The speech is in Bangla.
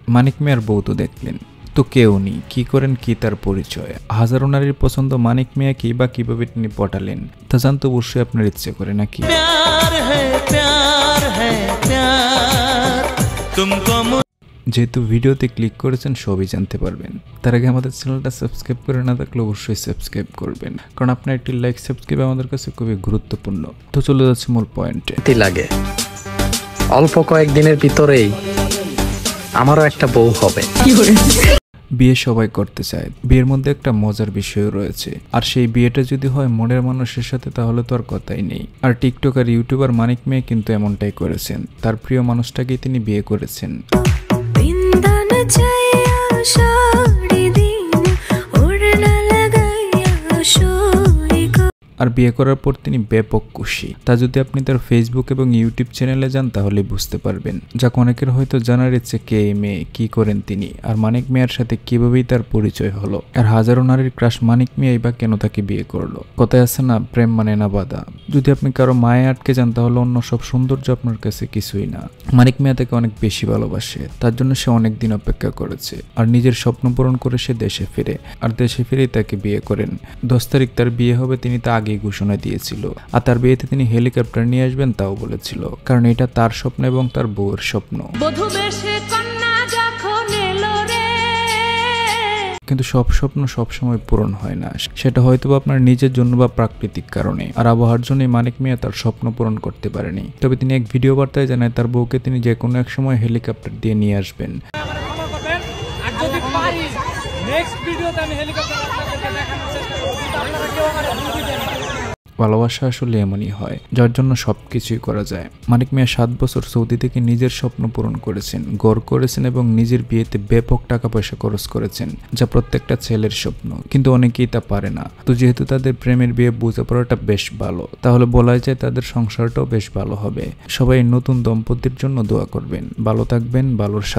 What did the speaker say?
মানিক মিয়ার বউ তো দেখলেন, তো কে উনি, কি করেন, কি তার পরিচয়, হাজারো নারীর পছন্দ মানিক মিয়া কি বা কিভাবে তিনি পটালেন তা জানতে অবশ্যই আপনার ইচ্ছে করে নাকি? যেহেতু ভিডিওতে ক্লিক করেছেন সবই জানতে পারবেন। তার আগে আমাদের চ্যানেলটা সাবস্ক্রাইব করে না থাকলে অবশ্যই সাবস্ক্রাইব করবেন, কারণ আপনার একটি লাইক সাবস্ক্রাইব আমাদের কাছে খুবই গুরুত্বপূর্ণ। তো চলে যাচ্ছে মূল পয়েন্টে। লাগে অল্প কয়েকদিনের ভিতরেই আমারও একটা বউ হবে। বিয়ে সবাই করতে চায়, বিয়ের মধ্যে একটা মজার বিষয় রয়েছে, আর সেই বিয়েটা যদি হয় মনের মানুষের সাথে তাহলে তো আর কথাই নেই। আর টিকটক আর ইউটিউবার মানিক মিয়া কিন্তু এমনটাই করেছেন, তার প্রিয় মানুষটাকেই তিনি বিয়ে করেছেন। আর বিয়ে করার পর তিনি ব্যাপক খুশি। তা যদি আপনি তার ফেসবুক এবং ইউটিউব চ্যানেলে যান তাহলে বুঝতে পারবেন। যা অনেকের হয়তো জানার ইচ্ছে, কে এই মেয়ে, কি করেন তিনি, আর মানিক মিয়ার সাথে কিভাবেই তার পরিচয় হলো, আর হাজারো নারীর ক্রাশ মানিক মিয়াই বা কেন তাকে বিয়ে করলো। কথায় আছে না, প্রেম মানে না বাধা। যদি আপনি কারো মায়ে আটকে যান তাহলে অন্য সব সৌন্দর্য আপনার কাছে কিছুই না। মানিক মিয়া তাকে অনেক বেশি ভালোবাসে, তার জন্য সে অনেক দিন অপেক্ষা করেছে, আর নিজের স্বপ্ন পূরণ করে সে দেশে ফিরে, আর দেশে ফিরেই তাকে বিয়ে করেন। 10 তারিখ তার বিয়ে হবে, তিনি তা ঘোষণা দিয়েছিল। আর তার বিয়েতে তিনি হেলিকপ্টার নিয়ে আসবেন তাও বলেছিল, কারণ এটা তার স্বপ্ন এবং তার বউয়ের স্বপ্ন। কিন্তু সব স্বপ্ন সবসময় পূরণ হয় না, সেটা হয়তো আপনার নিজের জন্য বা প্রাকৃতিক কারণে। আর আবহাওয়ার জন্য মানিক মিয়া তার স্বপ্ন পূরণ করতে পারেনি। তবে তিনি এক ভিডিও বার্তায় জানায় তার বউকে তিনি যে কোনো এক সময় হেলিকপ্টার দিয়ে নিয়ে আসবেন। ভালোবাসা আসলে এমনই হয়, যার জন্য সবকিছুই করা যায়। মানিক মিয়া 7 বছর সৌদি থেকে নিজের স্বপ্ন পূরণ করেছেন, গড় করেছেন এবং নিজের বিয়েতে ব্যাপক টাকা পয়সা খরচ করেছেন, যা প্রত্যেকটা ছেলের স্বপ্ন। কিন্তু অনেকেই তা পারে না। তো যেহেতু তাদের প্রেমের বিয়ে বোঝাপড়াটা বেশ ভালো, তাহলে বলা যায় তাদের সংসারটাও বেশ ভালো হবে। সবাই নতুন দম্পতির জন্য দোয়া করবেন। ভালো থাকবেন, ভালোর সাথে।